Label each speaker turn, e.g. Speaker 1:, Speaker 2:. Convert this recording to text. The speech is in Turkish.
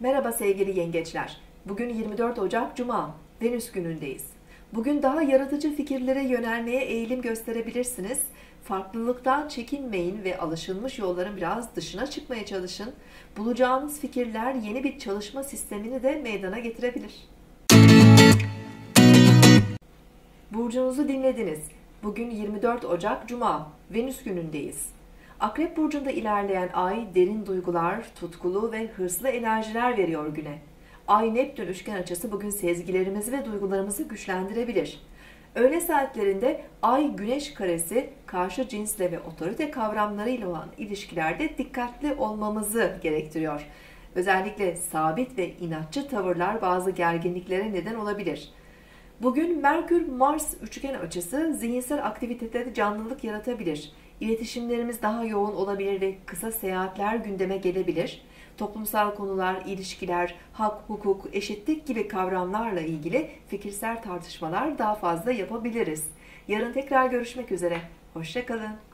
Speaker 1: Merhaba sevgili yengeçler. Bugün 24 Ocak Cuma, Venüs günündeyiz. Bugün daha yaratıcı fikirlere yönelmeye eğilim gösterebilirsiniz. Farklılıktan çekinmeyin ve alışılmış yolların biraz dışına çıkmaya çalışın. Bulacağınız fikirler yeni bir çalışma sistemini de meydana getirebilir. Burcunuzu dinlediniz. Bugün 24 Ocak Cuma, Venüs günündeyiz. Akrep burcunda ilerleyen ay derin duygular, tutkulu ve hırslı enerjiler veriyor güne. Ay-Neptün üçgen açısı bugün sezgilerimizi ve duygularımızı güçlendirebilir. Öğle saatlerinde Ay-Güneş karesi karşı cinsle ve otorite kavramlarıyla olan ilişkilerde dikkatli olmamızı gerektiriyor. Özellikle sabit ve inatçı tavırlar bazı gerginliklere neden olabilir. Bugün Merkür-Mars üçgen açısı zihinsel aktivitelerde canlılık yaratabilir. İletişimlerimiz daha yoğun olabilir ve kısa seyahatler gündeme gelebilir. Toplumsal konular, ilişkiler, hak, hukuk, eşitlik gibi kavramlarla ilgili fikirsel tartışmalar daha fazla yapabiliriz. Yarın tekrar görüşmek üzere. Hoşça kalın.